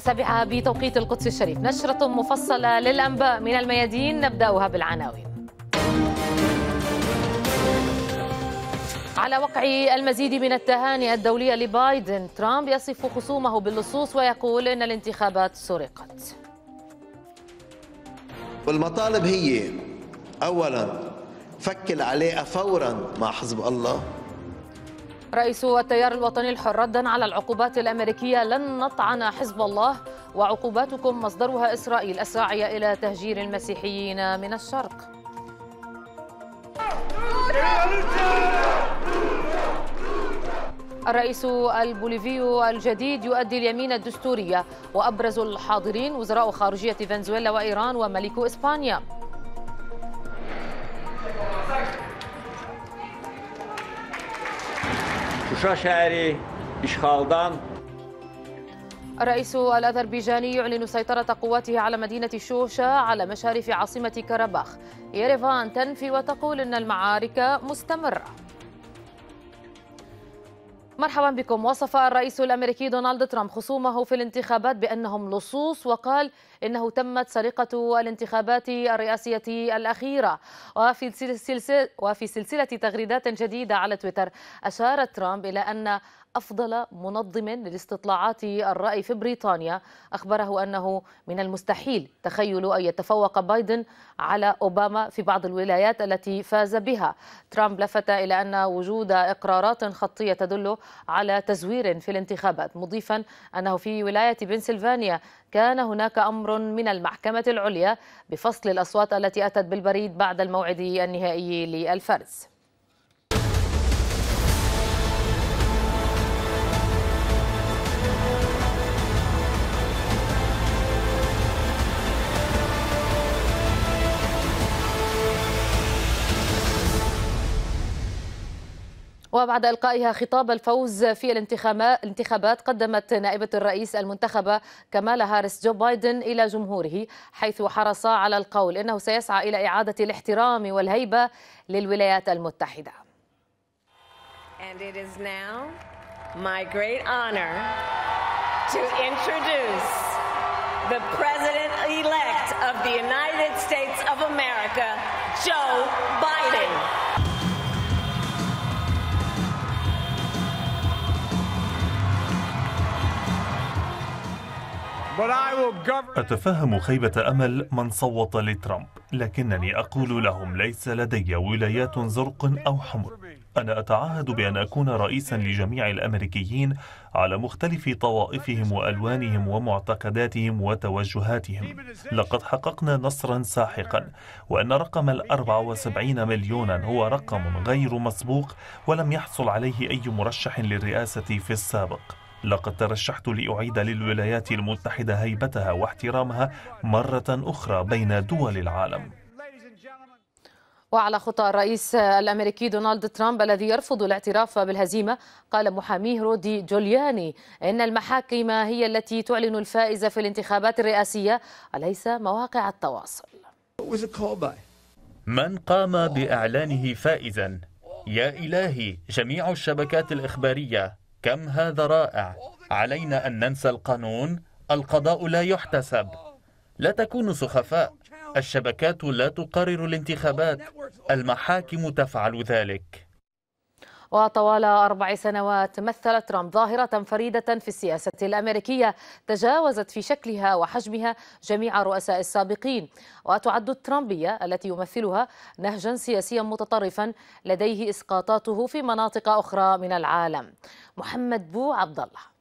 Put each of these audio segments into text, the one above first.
7 بتوقيت القدس الشريف، نشرة مفصلة للأنباء من الميادين، نبدأها بالعناوين. على وقع المزيد من التهانئة الدولية لبايدن، ترامب يصف خصومه باللصوص ويقول إن الانتخابات سرقت. والمطالب هي أولا فك العلاقة فورا مع حزب الله. رئيس التيار الوطني الحر ردا على العقوبات الأمريكية: لن نطعن حزب الله وعقوباتكم مصدرها إسرائيل الساعية إلى تهجير المسيحيين من الشرق. الرئيس البوليفي الجديد يؤدي اليمين الدستورية، وأبرز الحاضرين وزراء خارجية فنزويلا وإيران وملك إسبانيا. الرئيس الأذربيجاني يعلن سيطرة قواته على مدينة شوشة على مشارف عاصمة كرباخ. ييرفان تنفي وتقول إن المعارك مستمرة. مرحبا بكم. وصف الرئيس الأمريكي دونالد ترامب خصومه في الانتخابات بأنهم لصوص، وقال إنه تمت سرقة الانتخابات الرئاسية الأخيرة. وفي سلسلة تغريدات جديدة على تويتر، أشار ترامب إلى أن أفضل منظم للاستطلاعات الرأي في بريطانيا أخبره أنه من المستحيل تخيل أن يتفوق بايدن على أوباما في بعض الولايات التي فاز بها. ترامب لفت إلى أن وجود إقرارات خطية تدل على تزوير في الانتخابات، مضيفا أنه في ولاية بنسلفانيا كان هناك أمر من المحكمة العليا بفصل الأصوات التي أتت بالبريد بعد الموعد النهائي للفرز. وبعد إلقائها خطاب الفوز في الانتخابات، قدمت نائبة الرئيس المنتخبة كمالا هاريس جو بايدن إلى جمهوره، حيث حرص على القول إنه سيسعى إلى إعادة الاحترام والهيبة للولايات المتحدة. And it is now my great honor to introduce the President-elect of the United States of America, Joe Biden. أتفهم خيبة أمل من صوت لترامب، لكنني أقول لهم ليس لدي ولايات زرق أو حمر. أنا أتعهد بأن أكون رئيسا لجميع الأمريكيين على مختلف طوائفهم وألوانهم ومعتقداتهم وتوجهاتهم. لقد حققنا نصرا ساحقا، وأن رقم 74 مليونا هو رقم غير مسبوق ولم يحصل عليه أي مرشح للرئاسة في السابق. لقد ترشحت لأعيد للولايات المتحدة هيبتها واحترامها مرة أخرى بين دول العالم. وعلى خطى الرئيس الأمريكي دونالد ترامب الذي يرفض الاعتراف بالهزيمة، قال محاميه رودي جولياني إن المحاكم هي التي تعلن الفائز في الانتخابات الرئاسية وليس مواقع التواصل. من قام بإعلانه فائزا؟ يا إلهي، جميع الشبكات الإخبارية، كم هذا رائع. علينا أن ننسى القانون. القضاء لا يحتسب. لا تكونوا سخفاء. الشبكات لا تقرر الانتخابات، المحاكم تفعل ذلك. وطوال 4 سنوات مثل ترامب ظاهرة فريدة في السياسة الأمريكية تجاوزت في شكلها وحجمها جميع الرؤساء السابقين، وتعد الترامبية التي يمثلها نهجا سياسيا متطرفا لديه إسقاطاته في مناطق أخرى من العالم. محمد بو عبد الله.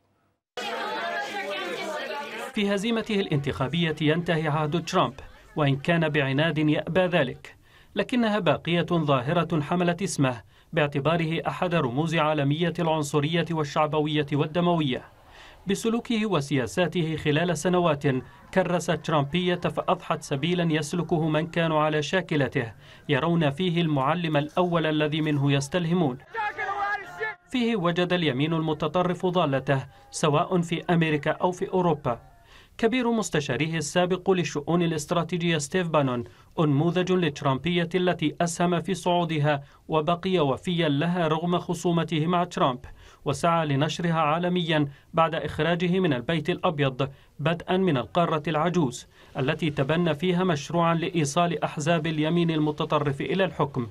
في هزيمته الانتخابية ينتهي عهد ترامب، وإن كان بعناد يأبى ذلك، لكنها باقية ظاهرة حملت اسمه باعتباره أحد رموز عالمية العنصرية والشعبوية والدموية. بسلوكه وسياساته خلال سنوات كرست ترامبية فأضحت سبيلا يسلكه من كانوا على شاكلته، يرون فيه المعلم الأول الذي منه يستلهمون. فيه وجد اليمين المتطرف ضالته، سواء في أمريكا أو في أوروبا. كبير مستشاريه السابق للشؤون الاستراتيجية ستيف بانون أنموذج للترامبية التي أسهم في صعودها وبقي وفيا لها رغم خصومته مع ترامب، وسعى لنشرها عالميا بعد إخراجه من البيت الأبيض بدءا من القارة العجوز التي تبنى فيها مشروعا لإيصال أحزاب اليمين المتطرف إلى الحكم.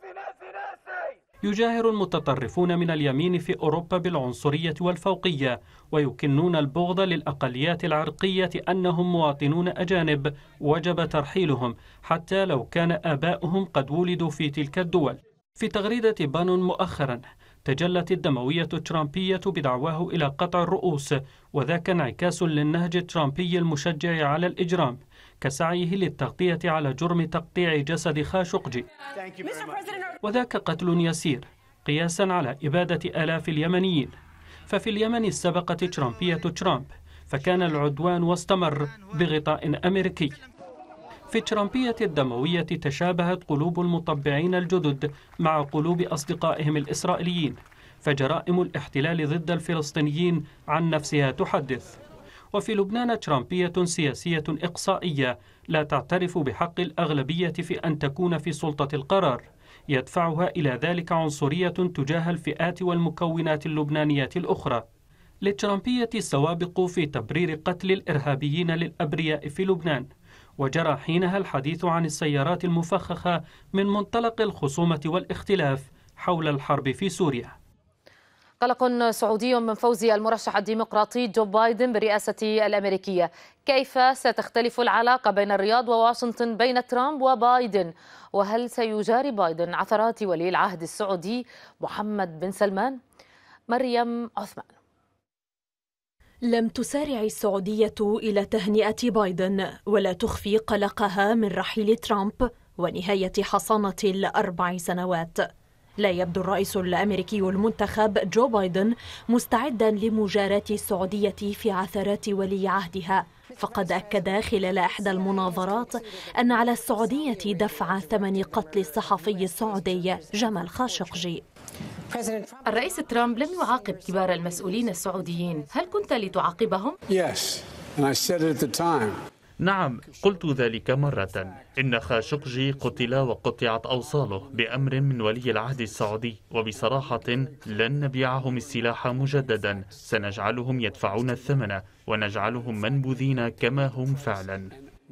يجاهر المتطرفون من اليمين في أوروبا بالعنصرية والفوقية، ويكنون البغض للأقليات العرقية أنهم مواطنون أجانب وجب ترحيلهم حتى لو كان آباؤهم قد ولدوا في تلك الدول. في تغريدة بانون مؤخرا تجلت الدموية الترامبية بدعواه إلى قطع الرؤوس، وذاك انعكاس للنهج الترامبي المشجع على الإجرام كسعيه للتغطية على جرم تقطيع جسد خاشقجي، وذاك قتل يسير قياسا على إبادة آلاف اليمنيين. ففي اليمن سبقت ترامبية ترامب، فكان العدوان واستمر بغطاء أمريكي. في الترامبية الدموية تشابهت قلوب المطبعين الجدد مع قلوب أصدقائهم الإسرائيليين، فجرائم الاحتلال ضد الفلسطينيين عن نفسها تحدث. وفي لبنان ترامبية سياسية إقصائية لا تعترف بحق الأغلبية في أن تكون في سلطة القرار، يدفعها إلى ذلك عنصرية تجاه الفئات والمكونات اللبنانية الأخرى. للترامبية سوابق في تبرير قتل الإرهابيين للأبرياء في لبنان، وجرى حينها الحديث عن السيارات المفخخة من منطلق الخصومة والاختلاف حول الحرب في سوريا. قلق سعودي من فوز المرشح الديمقراطي جو بايدن بالرئاسة الأمريكية. كيف ستختلف العلاقة بين الرياض وواشنطن بين ترامب وبايدن؟ وهل سيجاري بايدن عثرات ولي العهد السعودي محمد بن سلمان؟ مريم عثمان. لم تسارع السعودية إلى تهنئة بايدن ولا تخفي قلقها من رحيل ترامب ونهاية حصانة ال4 سنوات. لا يبدو الرئيس الأمريكي المنتخب جو بايدن مستعدا لمجاراة السعودية في عثرات ولي عهدها، فقد أكد خلال إحدى المناظرات أن على السعودية دفع ثمن قتل الصحفي السعودي جمال خاشقجي. الرئيس ترامب لم يعاقب كبار المسؤولين السعوديين، هل كنت لتعاقبهم؟ نعم، قلت ذلك مرة. إن خاشقجي قتل وقطعت أوصاله بأمر من ولي العهد السعودي، وبصراحة لن نبيعهم السلاح مجددا، سنجعلهم يدفعون الثمن ونجعلهم منبوذين كما هم فعلا.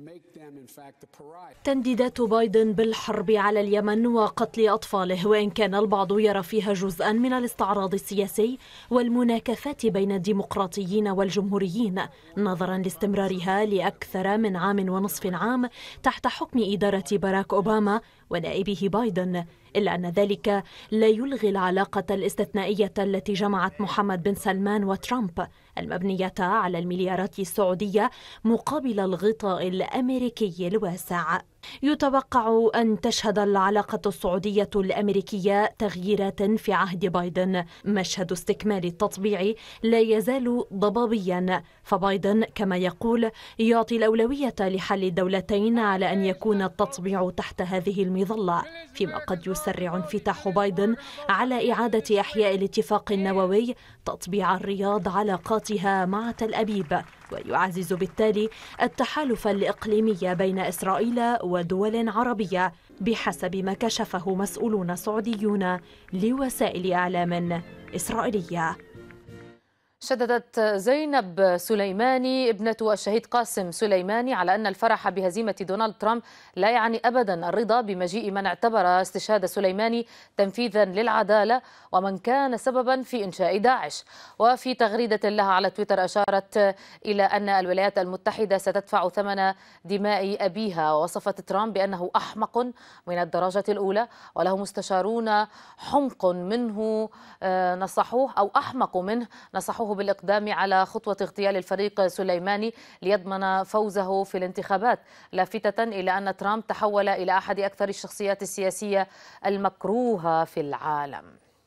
تنديدات بايدن بالحرب على اليمن وقتل أطفاله، وإن كان البعض يرى فيها جزءا من الاستعراض السياسي والمناكفات بين الديمقراطيين والجمهوريين، نظرا لاستمرارها لأكثر من 1.5 عام تحت حكم إدارة باراك أوباما ونائبه بايدن، إلا أن ذلك لا يلغي العلاقة الاستثنائية التي جمعت محمد بن سلمان وترامب، المبنية على المليارات السعودية مقابل الغطاء الأمريكي الواسع. يتوقع أن تشهد العلاقة السعودية الأمريكية تغييرات في عهد بايدن. مشهد استكمال التطبيع لا يزال ضبابيا، فبايدن كما يقول يعطي الأولوية لحل الدولتين على أن يكون التطبيع تحت هذه المظلة، فيما قد يسرع انفتاح بايدن على إعادة إحياء الاتفاق النووي تطبيع الرياض علاقاتها مع تل أبيب، ويعزز بالتالي التحالف الإقليمي بين إسرائيل ودول عربية بحسب ما كشفه مسؤولون سعوديون لوسائل إعلام إسرائيلية. شددت زينب سليماني ابنة الشهيد قاسم سليماني على أن الفرح بهزيمة دونالد ترامب لا يعني أبدا الرضا بمجيء من اعتبر استشهاد سليماني تنفيذا للعدالة ومن كان سببا في إنشاء داعش. وفي تغريدة لها على تويتر أشارت إلى أن الولايات المتحدة ستدفع ثمن دماء أبيها، ووصفت ترامب بأنه أحمق من الدرجة الأولى وله مستشارون حمق منه نصحوه أو أحمق منه نصحوه بالإقدام على خطوة اغتيال الفريق سليماني ليضمن فوزه في الانتخابات، لافتة إلى أن ترامب تحول إلى أحد أكثر الشخصيات السياسية المكروهة في العالم.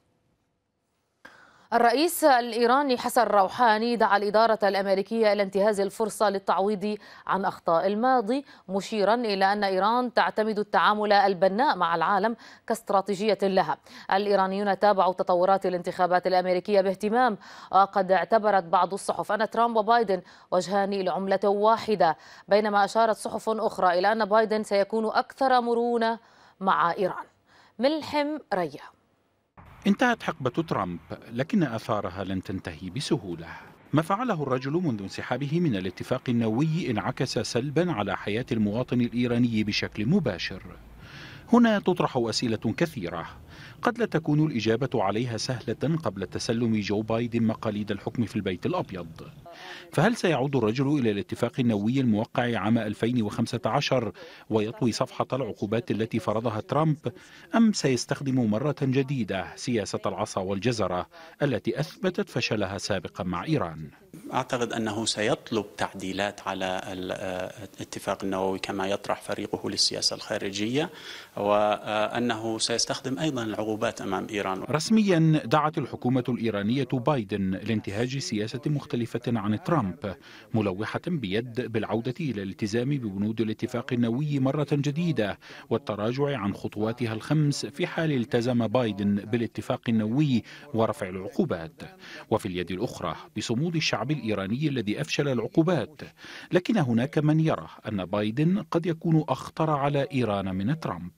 الرئيس الإيراني حسن روحاني دعا الإدارة الأمريكية إلى انتهاز الفرصة للتعويض عن أخطاء الماضي، مشيرا إلى أن إيران تعتمد التعامل البناء مع العالم كاستراتيجية لها. الإيرانيون تابعوا تطورات الانتخابات الأمريكية باهتمام، وقد اعتبرت بعض الصحف أن ترامب وبايدن وجهان لعملة واحدة، بينما أشارت صحف أخرى إلى أن بايدن سيكون أكثر مرونة مع إيران. ملحم ريا. انتهت حقبة ترامب، لكن آثارها لن تنتهي بسهولة. ما فعله الرجل منذ انسحابه من الاتفاق النووي انعكس سلبا على حياة المواطن الإيراني بشكل مباشر. هنا تطرح أسئلة كثيرة قد لا تكون الإجابة عليها سهلة قبل تسلم جو بايدن مقاليد الحكم في البيت الأبيض. فهل سيعود الرجل إلى الاتفاق النووي الموقع عام 2015 ويطوي صفحة العقوبات التي فرضها ترامب، أم سيستخدم مرة جديدة سياسة العصا والجزرة التي أثبتت فشلها سابقا مع إيران؟ أعتقد أنه سيطلب تعديلات على الاتفاق النووي كما يطرح فريقه للسياسة الخارجية، وأنه سيستخدم أيضا العقوبات أمام إيران. رسميا دعت الحكومة الإيرانية بايدن لانتهاج سياسة مختلفة عن ترامب، ملوحة بيد بالعودة إلى الالتزام ببنود الاتفاق النووي مرة جديدة والتراجع عن خطواتها الخمس في حال التزم بايدن بالاتفاق النووي ورفع العقوبات، وفي اليد الأخرى بصمود الشعب الإيراني الذي أفشل العقوبات. لكن هناك من يرى أن بايدن قد يكون أخطر على إيران من ترامب.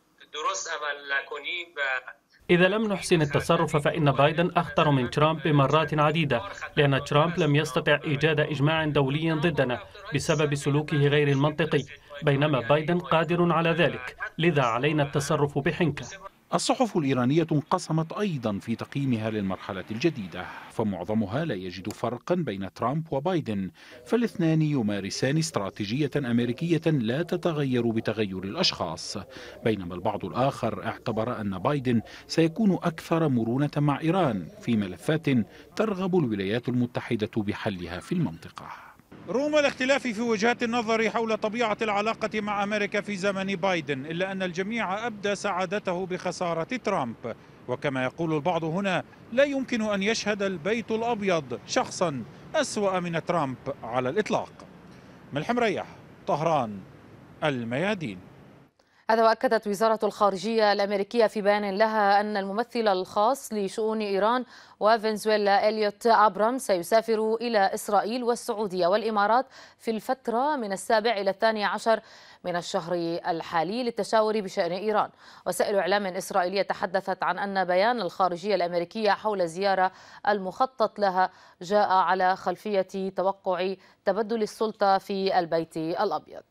إذا لم نحسن التصرف فإن بايدن أخطر من ترامب بمرات عديدة، لأن ترامب لم يستطع إيجاد إجماع دولي ضدنا بسبب سلوكه غير المنطقي، بينما بايدن قادر على ذلك، لذا علينا التصرف بحنكة. الصحف الإيرانية انقسمت أيضا في تقييمها للمرحلة الجديدة، فمعظمها لا يجد فرقا بين ترامب وبايدن، فالاثنان يمارسان استراتيجية أمريكية لا تتغير بتغير الأشخاص، بينما البعض الآخر اعتبر أن بايدن سيكون أكثر مرونة مع إيران في ملفات ترغب الولايات المتحدة بحلها في المنطقة. رغم الاختلاف في وجهات النظر حول طبيعة العلاقة مع أمريكا في زمن بايدن، إلا أن الجميع أبدى سعادته بخسارة ترامب. وكما يقول البعض هنا، لا يمكن أن يشهد البيت الأبيض شخصا أسوأ من ترامب على الإطلاق. ملحم ريح، طهران، الميادين. هذا وأكدت وزارة الخارجية الأمريكية في بيان لها أن الممثل الخاص لشؤون إيران وفنزويلا إليوت أبرام سيسافر إلى إسرائيل والسعودية والإمارات في الفترة من 7 إلى 12 من الشهر الحالي للتشاور بشأن إيران. وسائل إعلام إسرائيلية تحدثت عن أن بيان الخارجية الأمريكية حول الزيارة المخطط لها جاء على خلفية توقع تبدل السلطة في البيت الأبيض.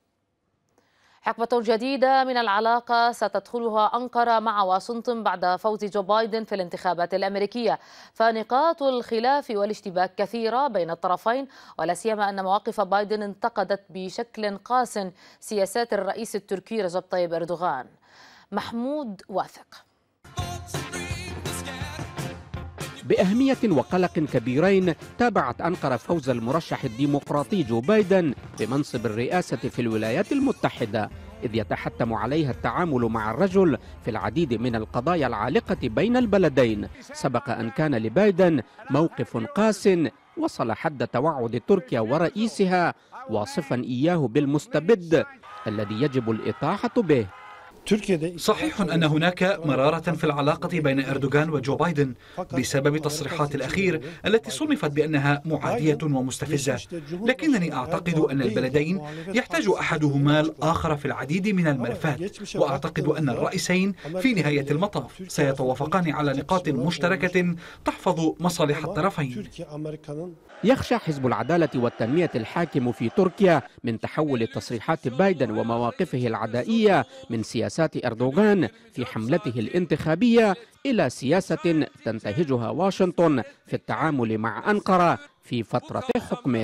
حقبة جديدة من العلاقة ستدخلها أنقرة مع واشنطن بعد فوز جو بايدن في الانتخابات الأمريكية، فنقاط الخلاف والاشتباك كثيرة بين الطرفين، ولا سيما أن مواقف بايدن انتقدت بشكل قاس سياسات الرئيس التركي رجب طيب أردوغان. محمود واثق. بأهمية وقلق كبيرين تابعت أنقرة فوز المرشح الديمقراطي جو بايدن بمنصب الرئاسة في الولايات المتحدة، إذ يتحتم عليها التعامل مع الرجل في العديد من القضايا العالقة بين البلدين. سبق أن كان لبايدن موقف قاس وصل حد توعد تركيا ورئيسها واصفا إياه بالمستبد الذي يجب الإطاحة به. صحيح أن هناك مرارة في العلاقة بين أردوغان وجو بايدن بسبب تصريحات الأخير التي صنفت بأنها معادية ومستفزة، لكنني أعتقد أن البلدين يحتاج أحدهما الآخر في العديد من الملفات، وأعتقد أن الرئيسين في نهاية المطاف سيتوافقان على نقاط مشتركة تحفظ مصالح الطرفين. يخشى حزب العدالة والتنمية الحاكم في تركيا من تحول تصريحات بايدن ومواقفه العدائية من سياسات أردوغان في حملته الانتخابية إلى سياسة تنتهجها واشنطن في التعامل مع أنقرة في فترة حكمه.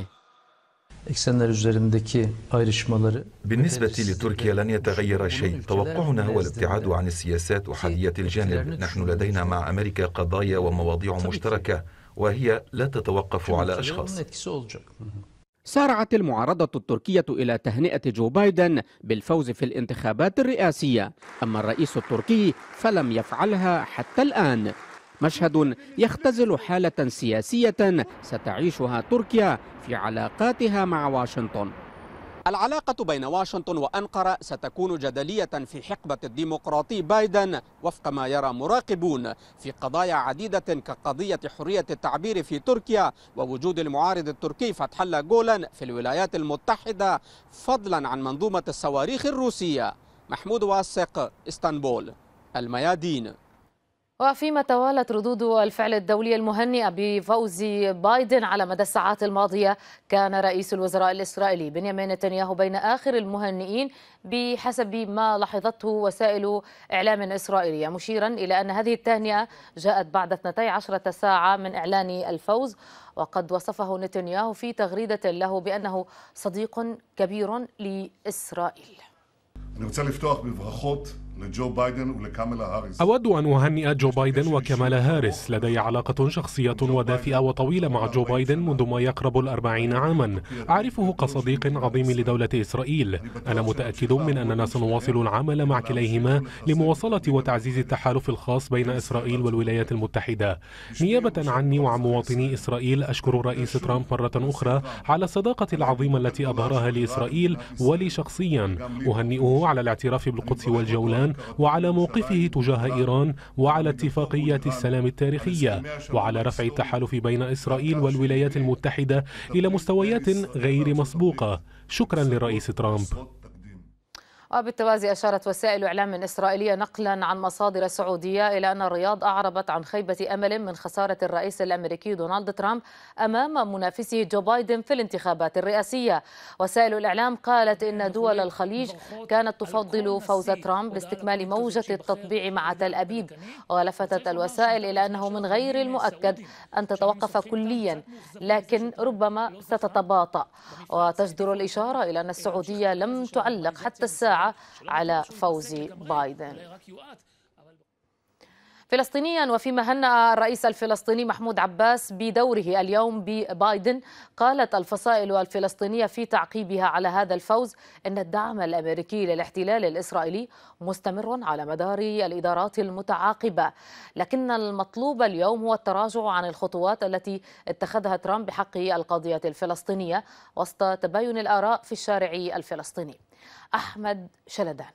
بالنسبة لتركيا لن يتغير شيء. توقعنا هو الابتعاد عن السياسات أحادية الجانب. نحن لدينا مع أمريكا قضايا ومواضيع مشتركة، وهي لا تتوقف على أشخاص. سارعت المعارضة التركية إلى تهنئة جو بايدن بالفوز في الانتخابات الرئاسية، أما الرئيس التركي فلم يفعلها حتى الآن. مشهد يختزل حالة سياسية ستعيشها تركيا في علاقاتها مع واشنطن. العلاقة بين واشنطن وأنقرة ستكون جدلية في حقبة الديمقراطي بايدن وفق ما يرى مراقبون في قضايا عديدة كقضية حرية التعبير في تركيا ووجود المعارض التركي فتح الله جولان في الولايات المتحدة، فضلا عن منظومة الصواريخ الروسية. محمود واثق، اسطنبول، الميادين. وفيما توالت ردود الفعل الدولية المهنئة بفوز بايدن على مدى الساعات الماضية، كان رئيس الوزراء الإسرائيلي بنيامين نتنياهو بين آخر المهنئين بحسب ما لاحظته وسائل إعلام إسرائيلية، مشيرا إلى أن هذه التهنئة جاءت بعد 12 ساعة من إعلان الفوز. وقد وصفه نتنياهو في تغريدة له بأنه صديق كبير لإسرائيل. أود أن أهنئ جو بايدن وكامالا هاريس. لدي علاقة شخصية ودافئة وطويلة مع جو بايدن منذ ما يقرب 40 عاما. أعرفه كصديق عظيم لدولة إسرائيل. أنا متأكد من أننا سنواصل العمل مع كليهما لمواصلة وتعزيز التحالف الخاص بين إسرائيل والولايات المتحدة. نيابة عني وعن مواطني إسرائيل، أشكر الرئيس ترامب مرة أخرى على الصداقة العظيمة التي أظهرها لإسرائيل ولي شخصيا. أهنئه على الاعتراف بالقدس والجولان وعلى موقفه تجاه إيران وعلى اتفاقية السلام التاريخية وعلى رفع التحالف بين إسرائيل والولايات المتحدة إلى مستويات غير مسبوقة. شكرا للرئيس ترامب. وبالتوازي أشارت وسائل إعلام إسرائيلية نقلا عن مصادر سعودية إلى أن الرياض أعربت عن خيبة أمل من خسارة الرئيس الأمريكي دونالد ترامب أمام منافسه جو بايدن في الانتخابات الرئاسية. وسائل الإعلام قالت إن دول الخليج كانت تفضل فوز ترامب لاستكمال موجة التطبيع مع تل أبيب. ولفتت الوسائل إلى أنه من غير المؤكد أن تتوقف كليا، لكن ربما ستتباطأ. وتجدر الإشارة إلى أن السعودية لم تعلق حتى الساعة على فوز بايدن. فلسطينيا، وفيما هنأ الرئيس الفلسطيني محمود عباس بدوره اليوم ببايدن، قالت الفصائل الفلسطينية في تعقيبها على هذا الفوز أن الدعم الأمريكي للاحتلال الإسرائيلي مستمر على مدار الإدارات المتعاقبة، لكن المطلوب اليوم هو التراجع عن الخطوات التي اتخذها ترامب بحق القضية الفلسطينية وسط تباين الآراء في الشارع الفلسطيني. أحمد شلدان.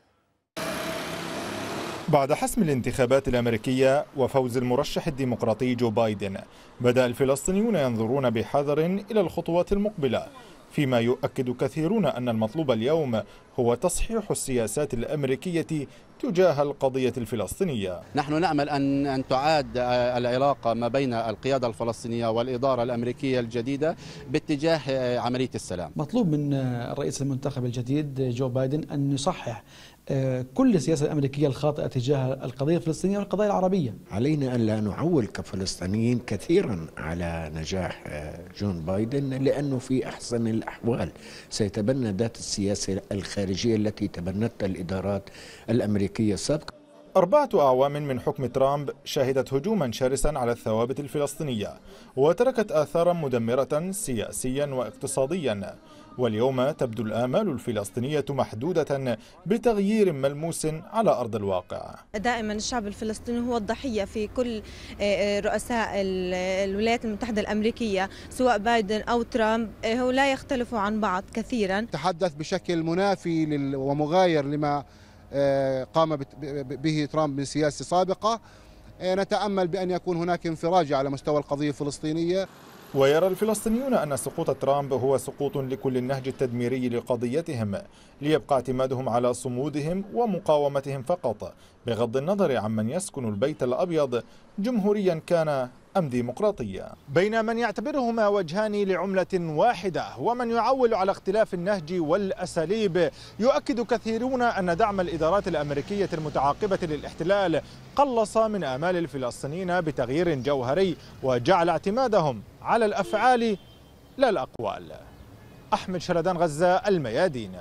بعد حسم الانتخابات الأمريكية وفوز المرشح الديمقراطي جو بايدن، بدأ الفلسطينيون ينظرون بحذر إلى الخطوات المقبلة، فيما يؤكد كثيرون أن المطلوب اليوم هو تصحيح السياسات الأمريكية تجاه القضية الفلسطينية. نحن نأمل أن تعاد العلاقة ما بين القيادة الفلسطينية والإدارة الأمريكية الجديدة باتجاه عملية السلام. مطلوب من الرئيس المنتخب الجديد جو بايدن أن يصحح كل السياسة الأمريكية الخاطئة تجاه القضية الفلسطينية والقضايا العربية. علينا أن لا نعول كفلسطينيين كثيرا على نجاح جون بايدن، لأنه في أحسن الأحوال سيتبنى ذات السياسة الخارجية التي تبنتها الإدارات الأمريكية السابقة. 4 أعوام من حكم ترامب شهدت هجوما شرسا على الثوابت الفلسطينية وتركت آثارا مدمرة سياسيا واقتصاديا، واليوم تبدو الآمال الفلسطينية محدودة بتغيير ملموس على أرض الواقع. دائما الشعب الفلسطيني هو الضحية في كل رؤساء الولايات المتحدة الأمريكية سواء بايدن أو ترامب، هو لا يختلفوا عن بعض كثيرا. تحدث بشكل منافي ومغاير لما قام به ترامب من سياسة سابقة. نتأمل بأن يكون هناك انفراج على مستوى القضية الفلسطينية. ويرى الفلسطينيون أن سقوط ترامب هو سقوط لكل النهج التدميري لقضيتهم، ليبقى اعتمادهم على صمودهم ومقاومتهم فقط، بغض النظر عمن يسكن البيت الأبيض، جمهوريا كان أم ديمقراطية. بين من يعتبرهما وجهان لعملة واحدة ومن يعول على اختلاف النهج والأساليب، يؤكد كثيرون أن دعم الإدارات الأمريكية المتعاقبة للاحتلال قلص من آمال الفلسطينيين بتغيير جوهري وجعل اعتمادهم على الأفعال لا الأقوال. أحمد شلدان، غزة، الميادين.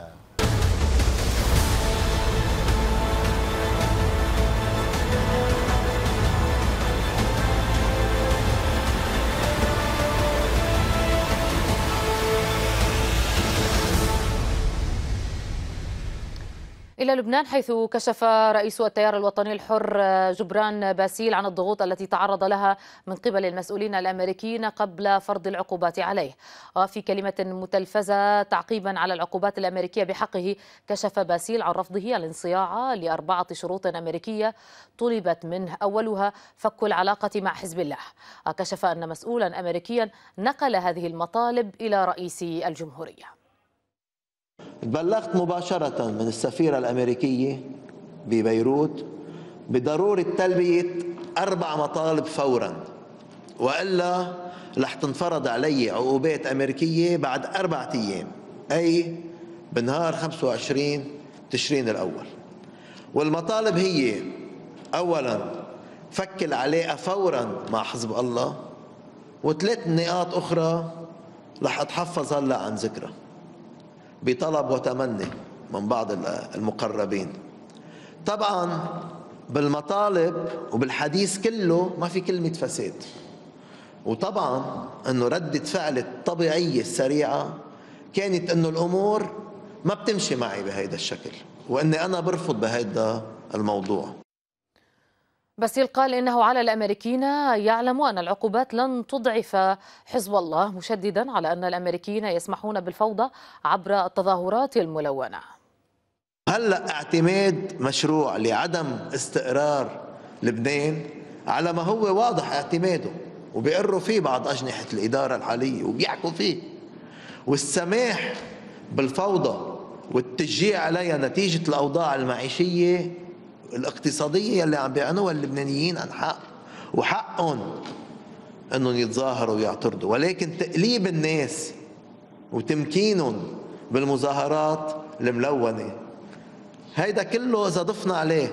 إلى لبنان، حيث كشف رئيس التيار الوطني الحر جبران باسيل عن الضغوط التي تعرض لها من قبل المسؤولين الأمريكيين قبل فرض العقوبات عليه. وفي كلمة متلفزة تعقيبا على العقوبات الأمريكية بحقه، كشف باسيل عن رفضه الانصياع ل4 شروط أمريكية طلبت منه، أولها فك العلاقة مع حزب الله. وكشف أن مسؤولا أمريكيا نقل هذه المطالب إلى رئيس الجمهورية. تبلغت مباشرة من السفيرة الأمريكية ببيروت بضرورة تلبية 4 مطالب فورا، وإلا رح تنفرض علي عقوبات أمريكية بعد 4 أيام، أي بنهار 25 تشرين الأول. والمطالب هي: أولا فك العلاقة فورا مع حزب الله، و3 نقاط أخرى رح أتحفظ هلا عن ذكرها بطلب وتمني من بعض المقربين. طبعا بالمطالب وبالحديث كله ما في كلمة فساد، وطبعا أنه ردة فعل الطبيعية السريعة كانت أنه الأمور ما بتمشي معي بهيدا الشكل، وأني أنا برفض بهيدا الموضوع. باسيل قال إنه على الأمريكيين يعلموا أن العقوبات لن تضعف حزب الله، مشددا على أن الأمريكيين يسمحون بالفوضى عبر التظاهرات الملونة. هلأ اعتماد مشروع لعدم استقرار لبنان على ما هو واضح اعتماده، وبيقروا فيه بعض أجنحة الإدارة الحالية وبيحكوا فيه، والسماح بالفوضى والتشجيع عليها نتيجة الأوضاع المعيشية الاقتصادية اللي عم بيعانوها اللبنانيين عن حق، وحقهم انهم يتظاهروا ويعترضوا، ولكن تقليب الناس وتمكينهم بالمظاهرات الملونة هيدا كله إذا ضفنا عليه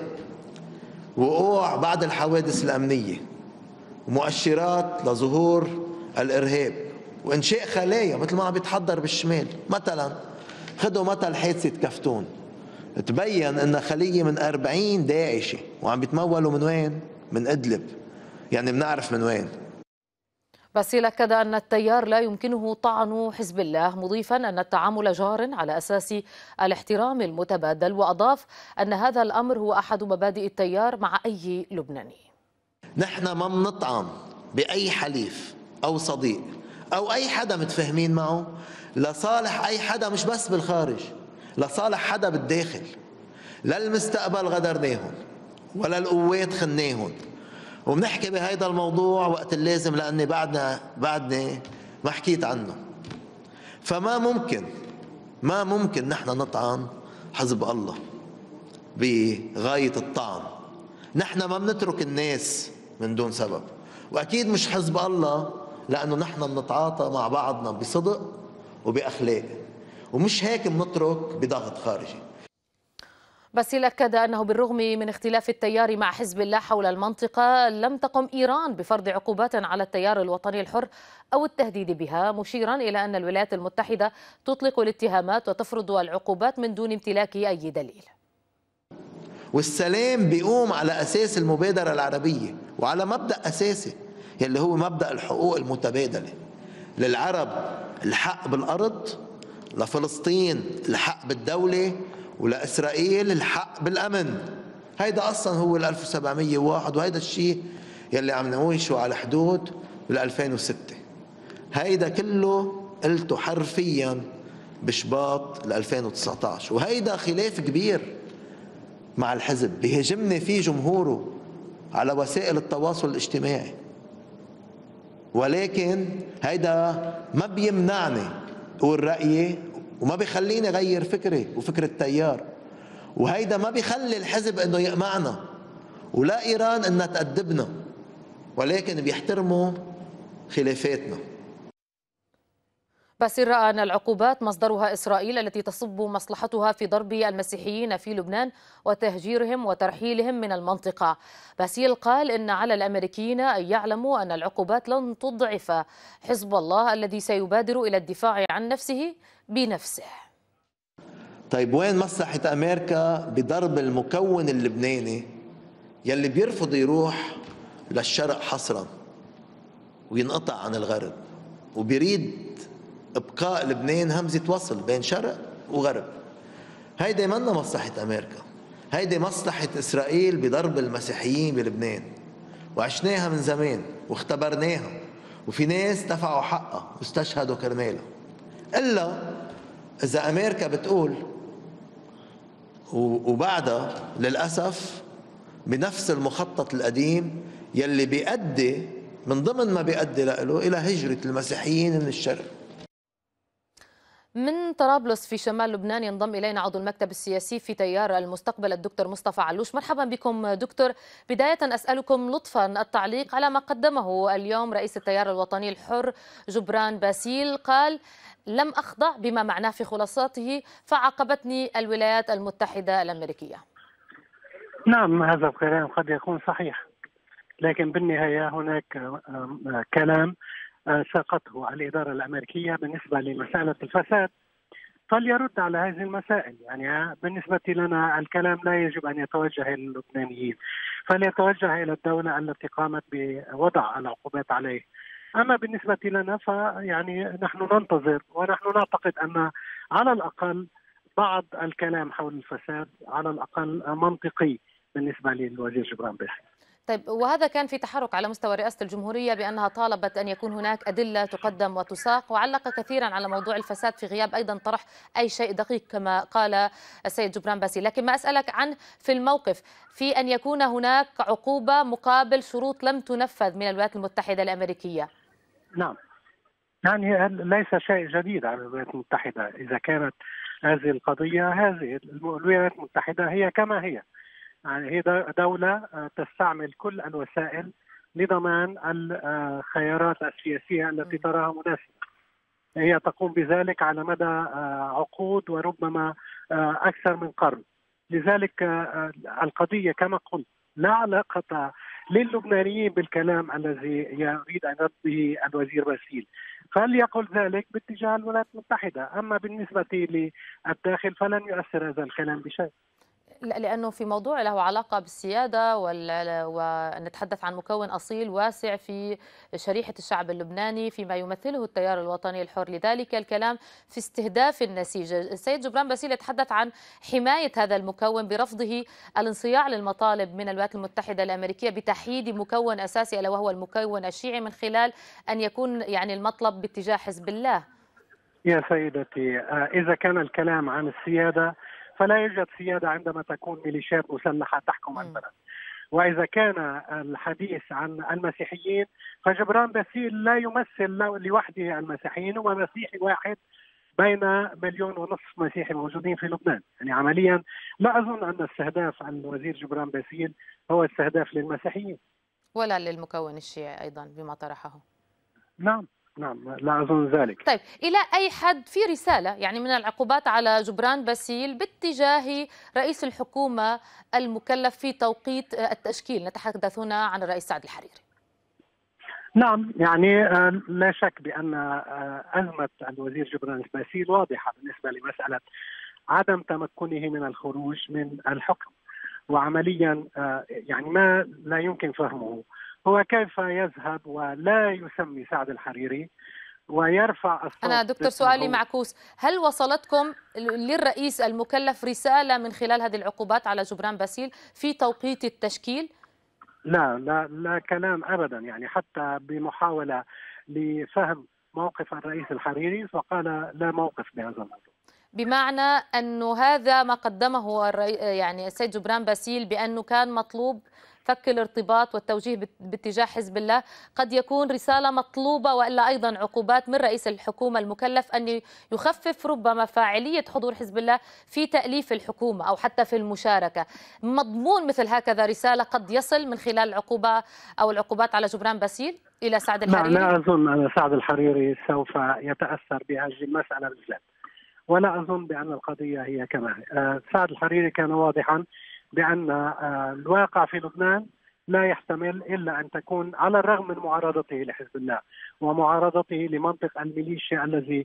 وقوع بعض الحوادث الأمنية ومؤشرات لظهور الإرهاب وإنشاء خلايا مثل ما عم بيتحضر بالشمال. مثلا خذوا مثل حادثة كفتون، تبين أن خلية من 40 داعشة وعم بيتمولوا من وين؟ من إدلب، يعني بنعرف من وين. باسيل أكد أن التيار لا يمكنه طعن حزب الله، مضيفا أن التعامل جار على أساس الاحترام المتبادل، وأضاف أن هذا الأمر هو أحد مبادئ التيار مع أي لبناني. نحن ما بنطعن بأي حليف أو صديق أو أي حدا متفاهمين معه لصالح أي حدا، مش بس بالخارج، لصالح حدا بالداخل. لا المستقبل غدرناهم ولا القوات خناهم، وبنحكي بهيدا الموضوع وقت اللازم لأني بعدني ما حكيت عنه. فما ممكن نحن نطعن حزب الله بغاية الطعن. نحن ما بنترك الناس من دون سبب، وأكيد مش حزب الله، لأنه نحن بنتعاطى مع بعضنا بصدق وبأخلاق، ومش هيك بنترك بضغط خارجي. باسيل أكد أنه بالرغم من اختلاف التيار مع حزب الله حول المنطقة، لم تقم إيران بفرض عقوبات على التيار الوطني الحر أو التهديد بها، مشيرا إلى أن الولايات المتحدة تطلق الاتهامات وتفرض العقوبات من دون امتلاك أي دليل. والسلام بيقوم على أساس المبادرة العربية وعلى مبدأ أساسي يلي هو مبدأ الحقوق المتبادلة. للعرب الحق بالأرض، لفلسطين الحق بالدولة، ولإسرائيل الحق بالأمن. هيدا أصلا هو 1701، وهيدا الشيء يلي عم نعيشه على حدود 2006. هيدا كله قلته حرفيا بشباط 2019، وهيدا خلاف كبير مع الحزب بيهاجمني فيه جمهوره على وسائل التواصل الاجتماعي، ولكن هيدا ما بيمنعني أقول رأيي وما بيخليني غير فكري وفكر التيار، وهيدا ما بيخلي الحزب انه يقمعنا ولا ايران انها تأدبنا، ولكن بيحترموا خلافاتنا. باسيل رأى أن العقوبات مصدرها إسرائيل التي تصب مصلحتها في ضرب المسيحيين في لبنان وتهجيرهم وترحيلهم من المنطقة. باسيل قال إن على الأمريكيين أن يعلموا أن العقوبات لن تضعف حزب الله الذي سيبادر إلى الدفاع عن نفسه بنفسه. طيب وين مصلحة أمريكا بضرب المكون اللبناني يلي بيرفض يروح للشرق حصرا وينقطع عن الغرب، وبيريد ابقاء لبنان همزة وصل بين شرق وغرب؟ هيدي منا مصلحة أمريكا، هيدي مصلحة إسرائيل بضرب المسيحيين بلبنان، وعشناها من زمان واختبرناها، وفي ناس دفعوا حقها واستشهدوا كرمالها. إلا إذا أمريكا بتقول وبعدها للأسف بنفس المخطط القديم يلي بيؤدي من ضمن ما بيؤدي له إلى هجرة المسيحيين من الشرق. من طرابلس في شمال لبنان ينضم إلينا عضو المكتب السياسي في تيار المستقبل الدكتور مصطفى علوش. مرحبا بكم دكتور. بداية أسألكم لطفا التعليق على ما قدمه اليوم رئيس التيار الوطني الحر جبران باسيل. قال: لم أخضع، بما معناه في خلاصاته فعاقبتني الولايات المتحدة الأمريكية. نعم، هذا الكلام قد يكون صحيح، لكن بالنهاية هناك كلام ساقته الإدارة الأمريكية بالنسبة لمسألة الفساد، فليرد على هذه المسائل. يعني بالنسبة لنا الكلام لا يجب أن يتوجه إلى اللبنانيين، فليتوجه إلى الدولة التي قامت بوضع العقوبات عليه. أما بالنسبة لنا فيعني نحن ننتظر، ونحن نعتقد أن على الأقل بعض الكلام حول الفساد على الأقل منطقي بالنسبة للوزير جبران باسيل. طيب، وهذا كان في تحرك على مستوى رئاسة الجمهورية بأنها طالبت أن يكون هناك أدلة تقدم وتساق، وعلق كثيرا على موضوع الفساد في غياب أيضا طرح أي شيء دقيق كما قال السيد جبران باسيل. لكن ما أسألك عن في الموقف في أن يكون هناك عقوبة مقابل شروط لم تنفذ من الولايات المتحدة الأمريكية. نعم، يعني ليس شيء جديد على الولايات المتحدة. إذا كانت هذه القضية، هذه الولايات المتحدة هي كما هي، يعني هي دولة تستعمل كل الوسائل لضمان الخيارات السياسية التي تراها مناسبة. هي تقوم بذلك على مدى عقود وربما أكثر من قرن. لذلك القضية كما قلت لا علاقة للبنانيين بالكلام الذي يريد أن يرد به الوزير باسيل، فليقل ذلك باتجاه الولايات المتحدة. أما بالنسبة للداخل فلن يؤثر هذا الكلام بشيء. لأنه في موضوع له علاقة بالسيادة ونتحدث عن مكون أصيل واسع في شريحة الشعب اللبناني فيما يمثله التيار الوطني الحر، لذلك الكلام في استهداف النسيج. السيد جبران باسيل يتحدث عن حماية هذا المكون برفضه الانصياع للمطالب من الولايات المتحدة الأمريكية بتحييد مكون أساسي ألا وهو المكون الشيعي، من خلال أن يكون يعني المطلب باتجاه حزب الله. يا سيدتي، إذا كان الكلام عن السيادة فلا يوجد سيادة عندما تكون ميليشيات مسلحة تحكم البلد. وإذا كان الحديث عن المسيحيين فجبران باسيل لا يمثل لوحده المسيحيين، هو مسيحي واحد بين 1.5 مليون مسيحي موجودين في لبنان. يعني عمليا لا أظن أن استهداف الوزير جبران باسيل هو استهداف للمسيحيين ولا للمكون الشيعي أيضا بما طرحه. نعم، لا أظن ذلك. طيب، إلى أي حد في رسالة يعني من العقوبات على جبران باسيل باتجاه رئيس الحكومة المكلف في توقيت التشكيل؟ نتحدث هنا عن الرئيس سعد الحريري. نعم، يعني لا شك بأن أزمة الوزير جبران باسيل واضحة بالنسبة لمسألة عدم تمكنه من الخروج من الحكم. وعمليا يعني ما لا يمكن فهمه هو كيف يذهب ولا يسمي سعد الحريري ويرفع الصوت. أنا دكتور سؤالي معكوس، هل وصلتكم للرئيس المكلف رسالة من خلال هذه العقوبات على جبران باسيل في توقيت التشكيل؟ لا كلام أبدا. يعني حتى بمحاولة لفهم موقف الرئيس الحريري فقال لا موقف بهذا الموضوع. بمعنى أنه هذا ما قدمه يعني السيد جبران باسيل بأنه كان مطلوب فك الارتباط والتوجيه باتجاه حزب الله، قد يكون رسالة مطلوبة وإلا أيضا عقوبات من رئيس الحكومة المكلف أن يخفف ربما فاعلية حضور حزب الله في تأليف الحكومة أو حتى في المشاركة. مضمون مثل هكذا رسالة قد يصل من خلال العقوبة أو العقوبات على جبران باسيل إلى سعد الحريري؟ لا أظن أن سعد الحريري سوف يتأثر بهذه المسألة بالذات، ولا أظن بأن القضية هي كما هي. سعد الحريري كان واضحا بأن الواقع في لبنان لا يحتمل إلا أن تكون على الرغم من معارضته لحزب الله ومعارضته لمنطق الميليشيا الذي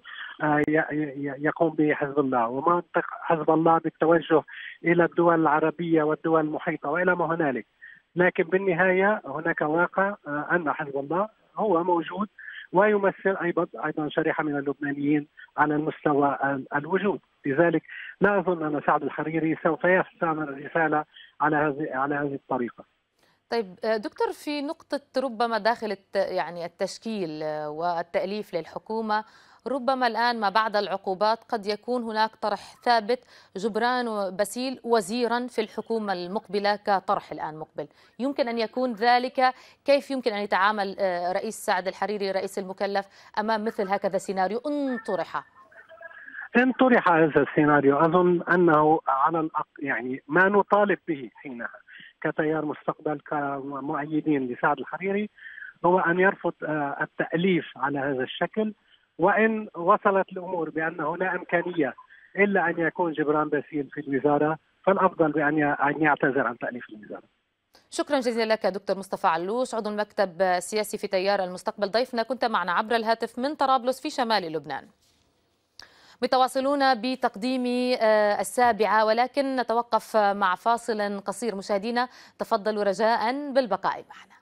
يقوم به حزب الله ومنطق حزب الله بالتوجه إلى الدول العربية والدول المحيطة وإلى ما هنالك، لكن بالنهاية هناك واقع أن حزب الله هو موجود ويمثل أيضا شريحة من اللبنانيين على المستوى الوجود. لذلك لا أظن أن سعد الحريري سوف يستعمل رسالة على هذه الطريقة. طيب دكتور، في نقطة ربما داخل يعني التشكيل والتأليف للحكومة، ربما الآن ما بعد العقوبات قد يكون هناك طرح ثابت جبران باسيل وزيرا في الحكومة المقبلة كطرح الآن مقبل، يمكن أن يكون ذلك؟ كيف يمكن أن يتعامل رئيس سعد الحريري رئيس المكلف أمام مثل هكذا سيناريو إن طرح؟ إن طرح هذا السيناريو أظن أنه على يعني ما نطالب به حينها كتيار مستقبل كمؤيدين لسعد الحريري هو أن يرفض التأليف على هذا الشكل، وإن وصلت الأمور بأنه لا إمكانية إلا أن يكون جبران باسيل في الوزارة فالأفضل بأن يعتذر عن تأليف الوزارة. شكرا جزيلا لك دكتور مصطفى علوش، عضو المكتب السياسي في تيار المستقبل، ضيفنا كنت معنا عبر الهاتف من طرابلس في شمال لبنان. متواصلون بتقديم السابعة، ولكن نتوقف مع فاصل قصير. مشاهدينا تفضلوا رجاء بالبقاء معنا.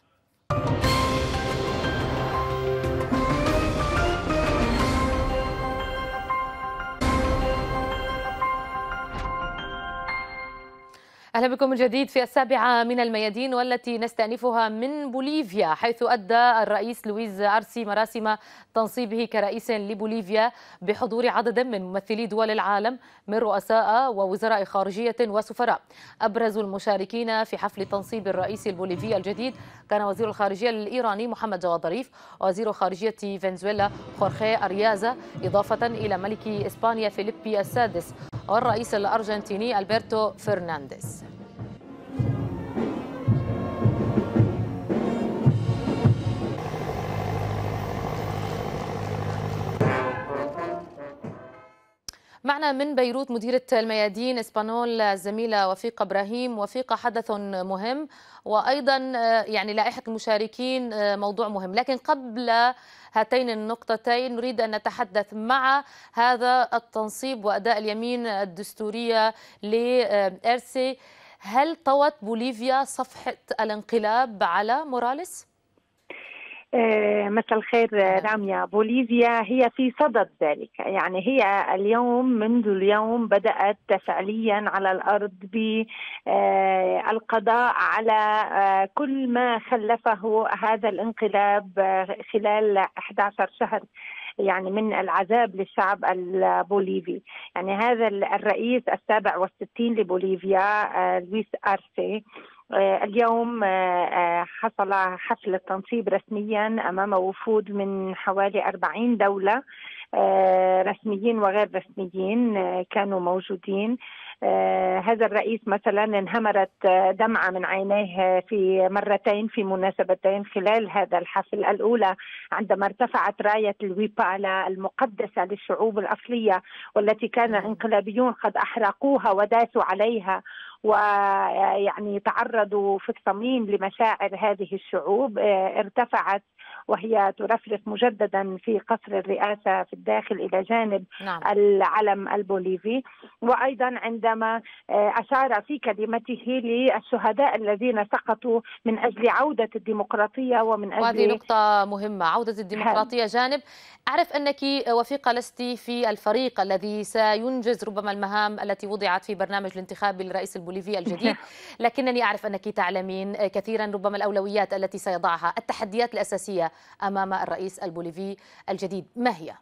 أهلا بكم من جديد في السابعة من الميادين، والتي نستأنفها من بوليفيا، حيث أدى الرئيس لويز أرسي مراسم تنصيبه كرئيس لبوليفيا بحضور عدد من ممثلي دول العالم من رؤساء ووزراء خارجية وسفراء. أبرز المشاركين في حفل تنصيب الرئيس البوليفي الجديد كان وزير الخارجية الإيراني محمد جواد ظريف، ووزير خارجية فنزويلا خورخي أريازا، إضافة إلى ملك إسبانيا فيليبي السادس والرئيس الأرجنتيني ألبرتو فرنانديز. معنا من بيروت مديرة الميادين اسبانول الزميلة وفيقة إبراهيم. وفيقة، حدث مهم وأيضا يعني لائحة المشاركين موضوع مهم، لكن قبل هاتين النقطتين نريد أن نتحدث مع هذا التنصيب وأداء اليمين الدستورية لإرسي. هل طوت بوليفيا صفحة الانقلاب على موراليس؟ مساء الخير راميا. بوليفيا هي في صدد ذلك، يعني هي اليوم منذ اليوم بدأت فعليا على الأرض بالقضاء على كل ما خلفه هذا الانقلاب خلال 11 شهر يعني من العذاب للشعب البوليفي. يعني هذا الرئيس 67 لبوليفيا لويس أرسي اليوم حصل حفل التنصيب رسميا أمام وفود من حوالي 40 دولة، رسميين وغير رسميين كانوا موجودين. هذا الرئيس مثلا انهمرت دمعة من عينيه في مرتين في مناسبتين خلال هذا الحفل. الأولى عندما ارتفعت راية الويبالا المقدسة للشعوب الأصلية والتي كان انقلابيون قد أحرقوها وداسوا عليها، ويعني تعرضوا في الصميم لمشاعر هذه الشعوب. ارتفعت وهي ترفرف مجددا في قصر الرئاسة في الداخل إلى جانب العلم البوليفي. وأيضا عندما أشار في كلمته للشهداء الذين سقطوا من أجل عودة الديمقراطية ومن أجل، وهذه نقطة مهمة، عودة الديمقراطية جانب. أعرف أنك وفيقة لست في الفريق الذي سينجز ربما المهام التي وضعت في برنامج الانتخاب للرئيس البوليفي الجديد، لكنني أعرف أنك تعلمين كثيرا ربما الأولويات التي سيضعها، التحديات الأساسية أمام الرئيس البوليفي الجديد ما هي؟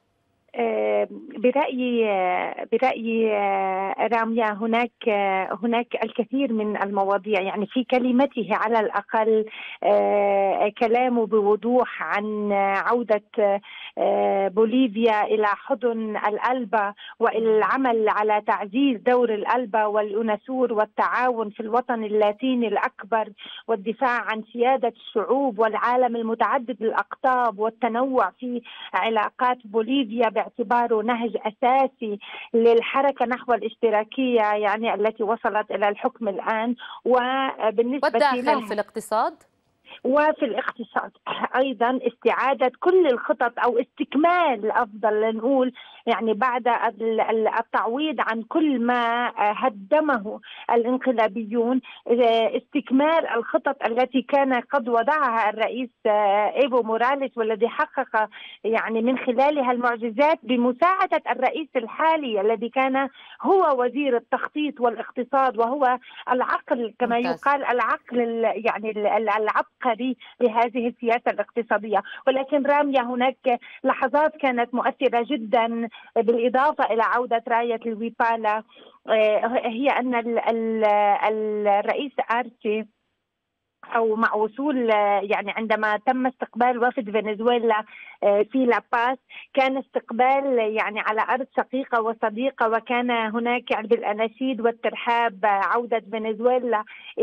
برأيي راميا هناك الكثير من المواضيع. يعني في كلمته على الأقل كلامه بوضوح عن عودة بوليفيا إلى حضن الألبا والعمل على تعزيز دور الألبا والأناسور والتعاون في الوطن اللاتيني الأكبر والدفاع عن سيادة الشعوب والعالم المتعدد الأقطاب والتنوع في علاقات بوليفيا باعتباره نهج أساسي للحركة نحو الاشتراكية يعني التي وصلت إلى الحكم الآن. وبالنسبة والداخل في الاقتصاد وفي الاقتصاد أيضا استعادة كل الخطط أو استكمال أفضل نقول يعني بعد التعويض عن كل ما هدمه الانقلابيون، استكمال الخطط التي كان قد وضعها الرئيس إيفو موراليس والذي حقق يعني من خلالها المعجزات بمساعدة الرئيس الحالي الذي كان هو وزير التخطيط والاقتصاد وهو العقل كما يقال العقل يعني العبقري لهذه السياسة الاقتصادية. ولكن رامية هناك لحظات كانت مؤثرة جدا بالإضافة إلى عودة راية الويبالا، هي أن الرئيس أرسي أو مع وصول يعني عندما تم استقبال وفد فنزويلا في لاباس، كان استقبال يعني على أرض شقيقة وصديقة، وكان هناك يعني بالأناشيد والترحاب عودة فنزويلا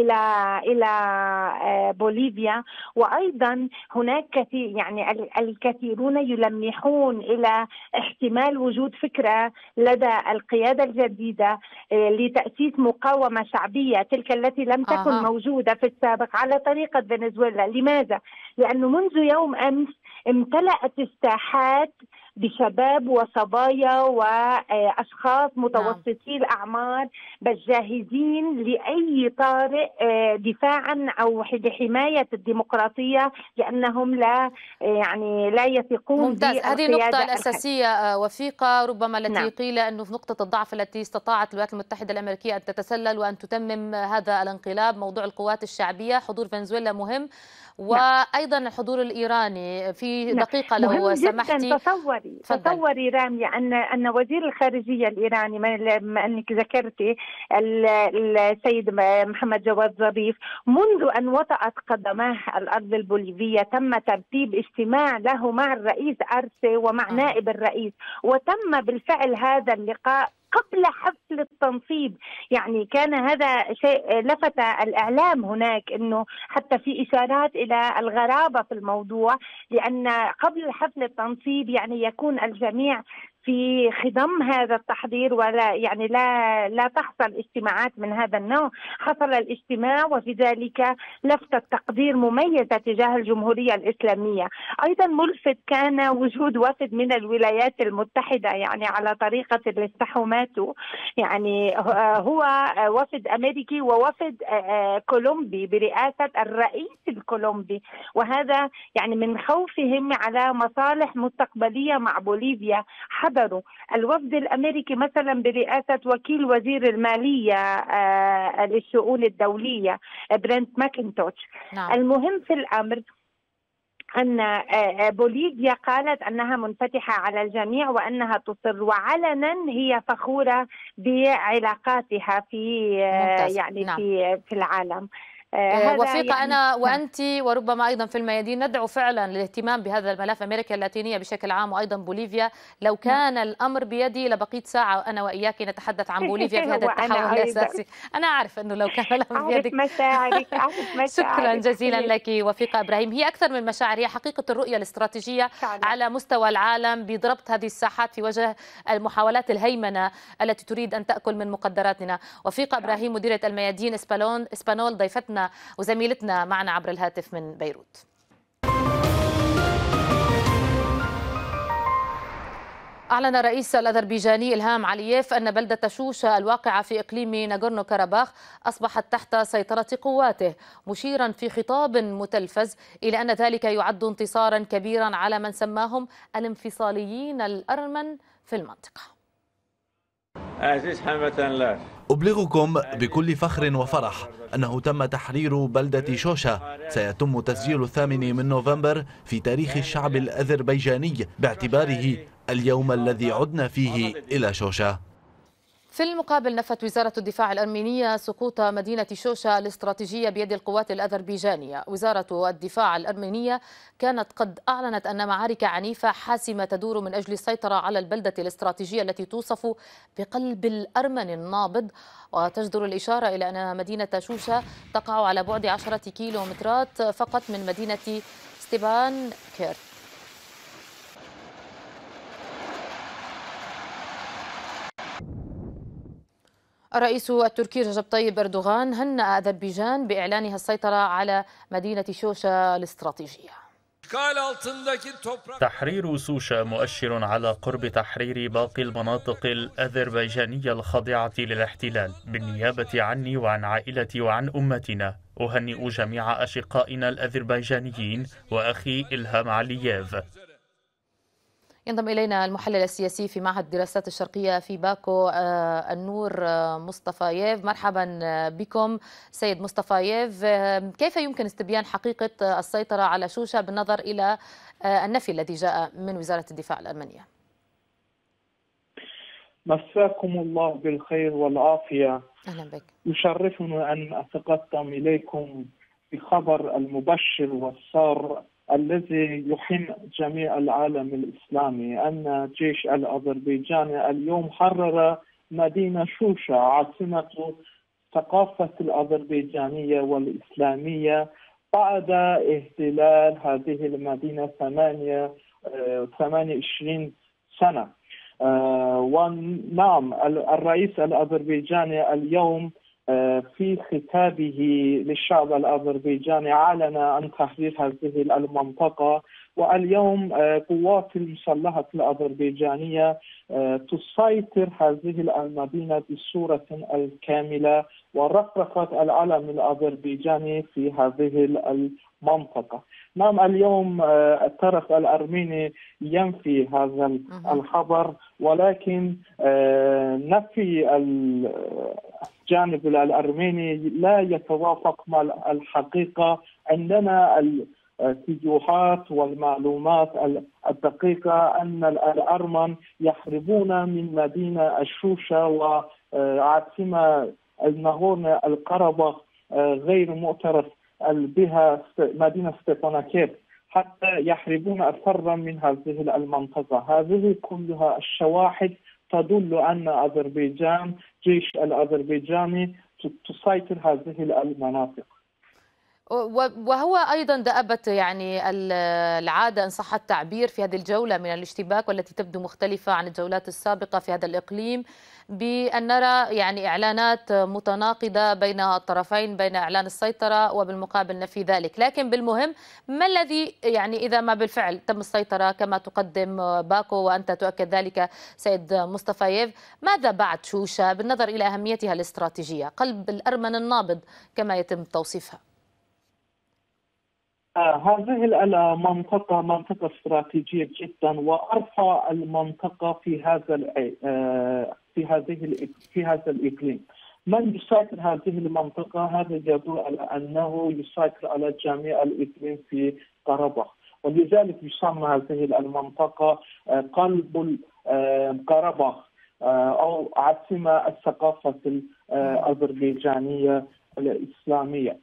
إلى بوليفيا. وأيضا هناك كثير يعني الكثيرون يلمحون إلى احتمال وجود فكرة لدى القيادة الجديدة لتأسيس مقاومة شعبية، تلك التي لم تكن موجودة في السابق على طريقة فنزويلا. لماذا؟ لأنه منذ يوم أمس امتلأت الساحات بشباب وصبايا وأشخاص متوسطي الأعمار بل جاهزين لأي طارئ دفاعا أو لحماية الديمقراطية، لأنهم لا يثقون. ممتاز. هذه النقطة الأساسية وثيقة ربما التي قيل أنه في نقطة الضعف التي استطاعت الولايات المتحدة الأمريكية أن تتسلل وأن تتمم هذا الانقلاب، موضوع القوات الشعبية. حضور فنزويلا مهم، وأيضا الحضور الإيراني في دقيقة لو سمحتي. تصوري رامية أن وزير الخارجية الإيراني، ما أنك ذكرتي السيد محمد جواد ظريف، منذ أن وطأت قدماه الأرض البوليفية تم ترتيب اجتماع له مع الرئيس أرسي ومع نائب الرئيس، وتم بالفعل هذا اللقاء قبل حفل التنصيب. يعني كان هذا شيء لفت الإعلام هناك، أنه حتى في إشارات إلى الغرابة في الموضوع، لأن قبل حفل التنصيب يعني يكون الجميع في خضم هذا التحضير، ولا يعني لا تحصل اجتماعات من هذا النوع. حصل الاجتماع وفي ذلك لفتة تقدير مميزة تجاه الجمهورية الإسلامية. أيضا ملفت كان وجود وفد من الولايات المتحدة، يعني على طريقة اللي استحوماته، يعني هو وفد أمريكي ووفد كولومبي برئاسة الرئيس الكولومبي، وهذا يعني من خوفهم على مصالح مستقبلية مع بوليفيا حضروا. الوفد الأمريكي مثلا برئاسة وكيل وزير المالية للشؤون الدولية برنت ماكنتوش. المهم في الأمر أن بوليفيا قالت أنها منفتحة على الجميع وأنها تصر، وعلنا هي فخورة بعلاقاتها في يعني في العالم. وثيقة يعني أنا وأنت وربما أيضا في الميادين ندعو فعلا للاهتمام بهذا الملف، أمريكا اللاتينية بشكل عام وأيضا بوليفيا. لو كان الأمر بيدي لبقيت ساعة أنا وإياك نتحدث عن بوليفيا في هذا التحول الأساسي. أنا أعرف أنه لو كان الأمر بيدك. شكرا جزيلا لك وثيقة إبراهيم. هي أكثر من مشاعر، هي حقيقة الرؤية الاستراتيجية على مستوى العالم بضربط هذه الساحات في وجه المحاولات الهيمنة التي تريد أن تأكل من مقدراتنا. وثيقة إبراهيم مديرة الميادين إسبانول ضيفتنا وزميلتنا معنا عبر الهاتف من بيروت. أعلن الرئيس الأذربيجاني إلهام علييف أن بلدة شوشة الواقعة في إقليم ناغورنو كاراباخ أصبحت تحت سيطرة قواته، مشيرا في خطاب متلفز إلى أن ذلك يعد انتصارا كبيرا على من سماهم الانفصاليين الأرمن في المنطقة. أبلغكم بكل فخر وفرح أنه تم تحرير بلدة شوشة. سيتم تسجيل 8 من نوفمبر في تاريخ الشعب الأذربيجاني باعتباره اليوم الذي عدنا فيه إلى شوشة. في المقابل نفت وزارة الدفاع الأرمينية سقوط مدينة شوشة الاستراتيجية بيد القوات الأذربيجانية. وزارة الدفاع الأرمينية كانت قد أعلنت أن معارك عنيفة حاسمة تدور من أجل السيطرة على البلدة الاستراتيجية التي توصف بقلب الأرمن النابض. وتجدر الإشارة إلى أن مدينة شوشة تقع على بعد 10 كيلومترات فقط من مدينة ستيبان كيرت. الرئيس التركي رجب طيب أردوغان هنأ أذربيجان بإعلانها السيطرة على مدينة شوشة الاستراتيجية. تحرير سوشا مؤشر على قرب تحرير باقي المناطق الأذربيجانية الخاضعة للاحتلال. بالنيابة عني وعن عائلتي وعن أمتنا أهنئ جميع أشقائنا الأذربيجانيين وأخي إلهام علييف. ينضم إلينا المحلل السياسي في معهد الدراسات الشرقية في باكو النور مصطفايف. مرحبا بكم سيد مصطفايف. كيف يمكن استبيان حقيقة السيطرة على شوشة بالنظر إلى النفي الذي جاء من وزارة الدفاع الأرمنية؟ مساكم الله بالخير والعافية. أهلا بك. يشرفني أن أتقدم إليكم بخبر المبشر والسار الذي يحن جميع العالم الإسلامي أن الجيش الأذربيجاني اليوم حرر مدينة شوشة عاصمة الثقافة الأذربيجانية والإسلامية بعد احتلال هذه المدينة 28 سنة. ونعم الرئيس الأذربيجاني اليوم في خطابه للشعب الأذربيجاني أعلن عن تحرير هذه المنطقة. واليوم قوات المسلحة الأذربيجانية تسيطر هذه المدينة بصورة الكاملة ورفرفت العلم الأذربيجاني في هذه المنطقة. نعم اليوم الطرف الأرميني ينفي هذا الخبر، ولكن نفي الجانب الأرميني لا يتوافق مع الحقيقة. عندنا الفيديوهات والمعلومات الدقيقة أن الأرمن يحربون من مدينة الشوشة وعاصمة الناغورنو القرباخ غير معترف بها مدينة ستيفاناكيف حتى يحربون الفر من هذه المنطقة. هذه كلها الشواهد تدل أن أذربيجان جيش الأذربيجاني تسيطر هذه المناطق. وهو أيضا دأبت يعني العادة إن صح التعبير في هذه الجولة من الاشتباك، والتي تبدو مختلفة عن الجولات السابقة في هذا الإقليم، بأن نرى يعني إعلانات متناقضة بين الطرفين، بين إعلان السيطرة وبالمقابل نفي ذلك. لكن بالمهم ما الذي يعني إذا ما بالفعل تم السيطرة كما تقدم باكو وأنت تؤكد ذلك سيد مصطفييف، ماذا بعد شوشة بالنظر إلى أهميتها الاستراتيجية، قلب الأرمن النابض كما يتم توصيفها؟ هذه المنطقة منطقة استراتيجية جدا، وأرفع المنطقة في هذا الإقليم. من يسيطر هذه المنطقة هذا يدل على أنه يسيطر على جميع الإقليم في قرباخ، ولذلك يسمى هذه المنطقة قلب قرباخ أو عاصمة الثقافة الأذربيجانية الإسلامية.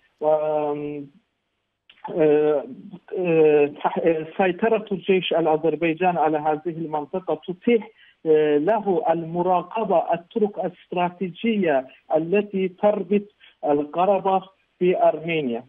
سيطرة الجيش الأذربيجاني على هذه المنطقة تتيح له المراقبة الطرق الاستراتيجية التي تربط القرباخ بأرمينيا.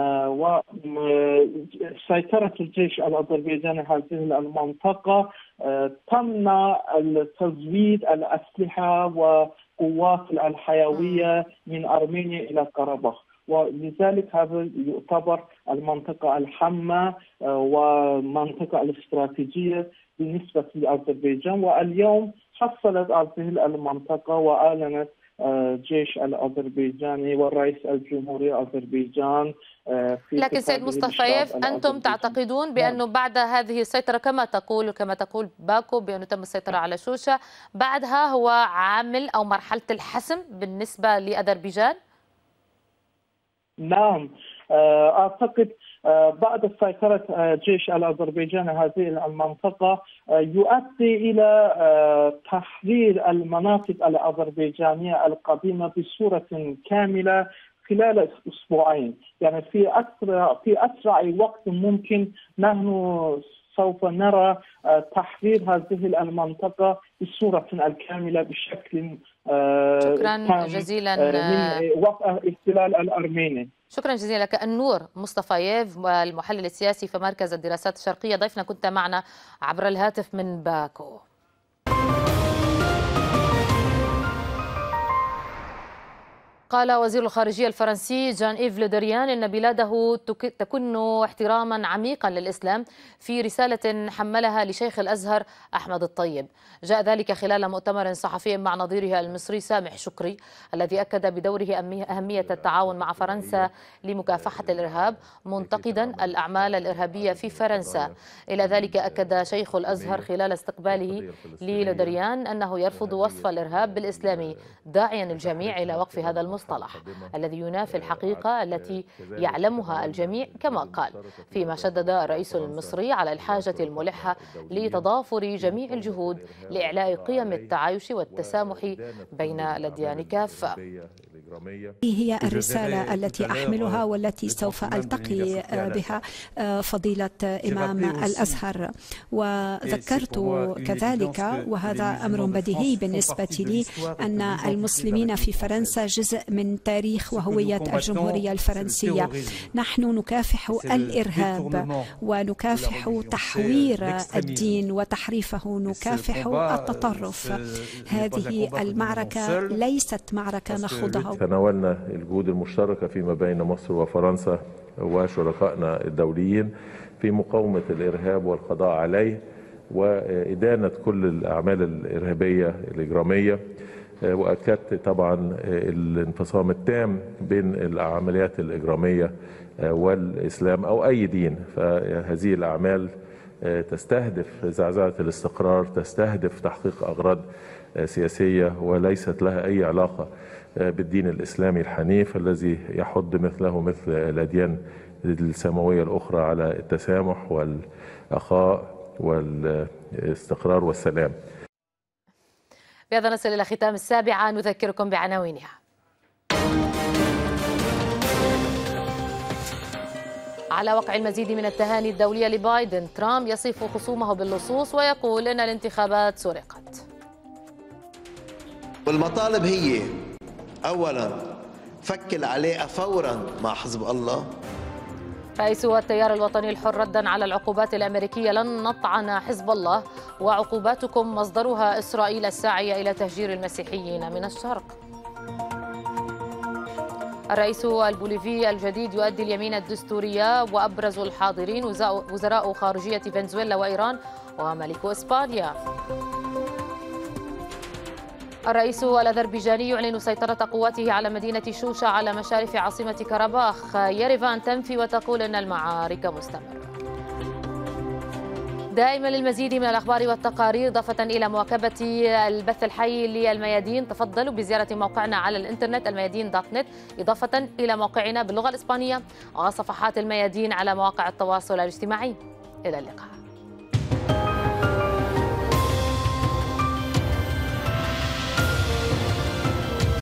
وسيطرة الجيش الأذربيجاني هذه المنطقة تمنع تزويد الأسلحة وقوات الحيوية من أرمينيا إلى قرباخ، ولذلك هذا يعتبر المنطقة الحامة ومنطقة الاستراتيجية بالنسبة لأذربيجان. واليوم حصلت هذه المنطقة وأعلنت جيش الأذربيجاني والرئيس الجمهوري أذربيجان. لكن سيد مصطفييف، أنتم تعتقدون بأنه بعد هذه السيطرة كما تقول باكو بأنه تم السيطرة على شوشة، بعدها هو عامل أو مرحلة الحسم بالنسبة لأذربيجان؟ نعم، أعتقد بعد سيطرة جيش الأذربيجان هذه المنطقة يؤدي إلى تحرير المناطق الأذربيجانية القديمة بصورة كاملة خلال أسبوعين. يعني في أسرع وقت ممكن نحن سوف نرى تحرير هذه المنطقة بصورة الكاملة بشكل شكرا جزيلا من وقت الاحتلال الأرميني. شكرا جزيلا لك النور مصطفييف، المحلل السياسي في مركز الدراسات الشرقية، ضيفنا كنت معنا عبر الهاتف من باكو. قال وزير الخارجية الفرنسي جان إيف لودريان إن بلاده تكن احتراما عميقا للإسلام في رسالة حملها لشيخ الأزهر أحمد الطيب. جاء ذلك خلال مؤتمر صحفي مع نظيره المصري سامح شكري، الذي أكد بدوره أهمية التعاون مع فرنسا لمكافحة الإرهاب، منتقدا الأعمال الإرهابية في فرنسا. إلى ذلك أكد شيخ الأزهر خلال استقباله للودريان أنه يرفض وصف الإرهاب بالإسلامي، داعيا الجميع إلى وقف هذا المصطلح الذي ينافي الحقيقة التي يعلمها الجميع، كما قال، فيما شدد الرئيس المصري على الحاجة الملحة لتضافر جميع الجهود لإعلاء قيم التعايش والتسامح بين الأديان كافة. هي الرسالة التي أحملها والتي سوف ألتقي بها فضيلة إمام الأزهر. وذكرت كذلك، وهذا أمر بديهي بالنسبة لي، أن المسلمين في فرنسا جزء من تاريخ وهوية الجمهورية الفرنسية. نحن نكافح الإرهاب ونكافح تحوير الدين وتحريفه، نكافح التطرف. هذه المعركة ليست معركة نخوضها. تناولنا الجهود المشتركة فيما بين مصر وفرنسا وشركائنا الدوليين في مقاومة الإرهاب والقضاء عليه وإدانة كل الأعمال الإرهابية الإجرامية. وأكدت طبعا الانفصام التام بين العمليات الإجرامية والإسلام أو أي دين. فهذه الأعمال تستهدف زعزعة الاستقرار، تستهدف تحقيق أغراض سياسية وليست لها أي علاقة بالدين الإسلامي الحنيف الذي يحض مثله مثل الأديان السماوية الأخرى على التسامح والأخاء والاستقرار والسلام. بهذا نصل إلى ختام السابعة، نذكركم بعناوينها. على وقع المزيد من التهاني الدولية لبايدن، ترامب يصف خصومه باللصوص ويقول إن الانتخابات سرقت. والمطالب هي أولا فك العلاقة فورا مع حزب الله. رئيس التيار الوطني الحر ردا على العقوبات الأمريكية: لن نطعن حزب الله وعقوباتكم مصدرها إسرائيل الساعية إلى تهجير المسيحيين من الشرق. الرئيس البوليفي الجديد يؤدي اليمين الدستورية، وأبرز الحاضرين وزراء خارجية فنزويلا وإيران وملك إسبانيا. الرئيس الأذربيجاني يعلن سيطرة قواته على مدينة شوشة على مشارف عاصمة كرباخ. يريفان تنفي وتقول أن المعارك مستمرة. دائما للمزيد من الأخبار والتقارير إضافة إلى مواكبة البث الحي للميادين، تفضلوا بزيارة موقعنا على الإنترنت الميادين.net، إضافة إلى موقعنا باللغة الإسبانية وصفحات الميادين على مواقع التواصل الاجتماعي. إلى اللقاء.